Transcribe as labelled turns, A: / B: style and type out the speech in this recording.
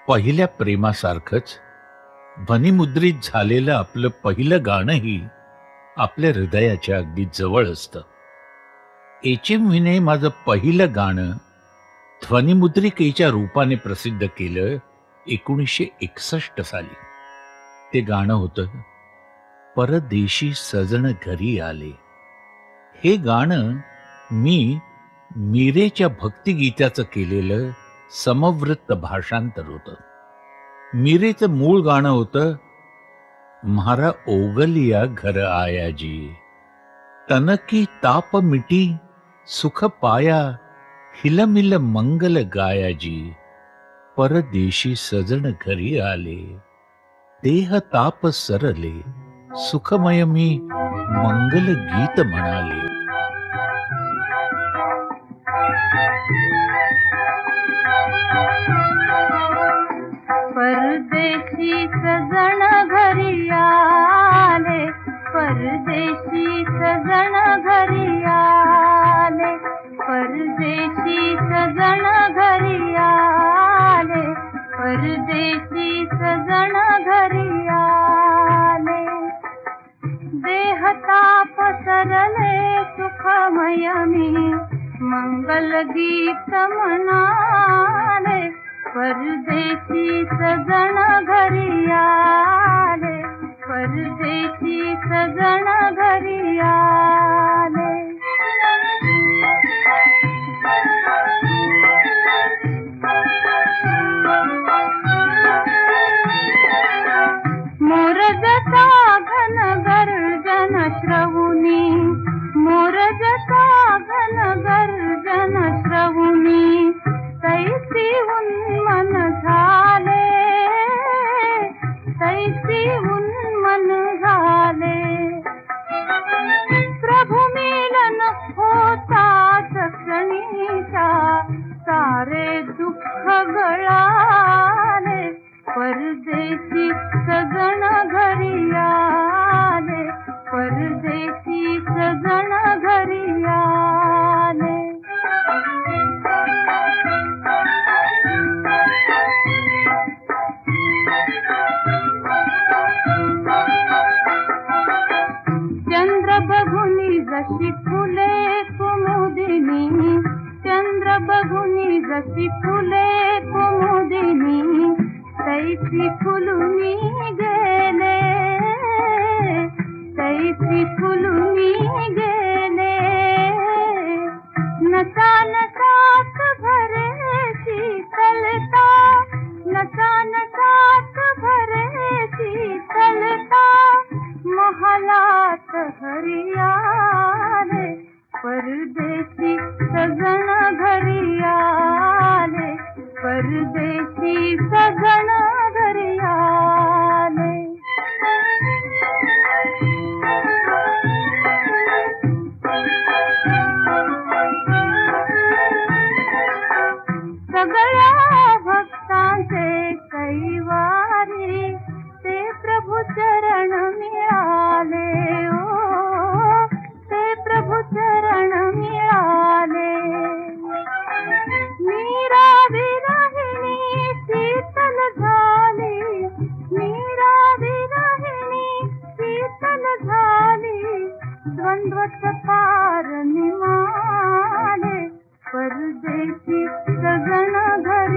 A: पहिल्या प्रेमासारखंच ध्वनिमुद्रित झालेलं आपलं पहिलं गाणंही आपल्या हृदयाच्या अगदी जवळ असतं. HMVने माझं पहिलं गाणं ध्वनिमुद्रिकेच्या रूपाने प्रसिद्ध केलं 1961 साली. ते गाणं होतं परदेशी सजण घरी आले. हे गाणं मी मीरेच्या भक्तिगीताचं केलेलं समवृत्त भाषांतर होतं. मीरेचं मूळ गाणं होतं म्हारा ओगलिया घर आया जी, तन की ताप मिटी सुख पाया, हिलमिल मंगल गाया जी, परदेशी सजण घरी आले, देह ताप सरले, सुखमय मी मंगल गीत म्हणाले.
B: परदेशी सजण घरी आले, परदेशी सजण घरी आले, परदेशी सजण घरी आले, परदेशी सजण घरी आले. देह ताप सरले, सुखमय मी मंगल गीत म्हणाले. परदेशी सजण घरी आले, परदेशी सजण घरी आले. मोरजता घन गर्जन श्रवुनी, मोरजता घन गर्जन श्रवुनी, तैसी उन्मन झाले, तैसी उन्मन झाले. प्रभु मिलन होताच क्षणीच्या, सारे दुःख गळाले. परदेशी सजण घरी आले, परदेशी सजण घरी आले. चंद्र बघुनी जशी फुले कुमुदिनी, चंद्र बघुनी जशी फुले कुमुदिनी, तैसी फुलुनी गेले, तैसी फुलुनी गेले. नसा नसात भरे शीतलता, नसा नसात भरे शीतलता, महालात हरी आले. परदेशी सजण घरी आले, परदेशी सजण घरी आले. सगळ्या भक्तांचे कैवारी, ते प्रभु चरण मिळाले. ओ ते प्रभु चरण मिळाले. मीरा विरहिणी शीतल झाली, मीरा विरहिणी शीतल झाली, द्वंद्वच पार निमाले. परदेशी सजण घरी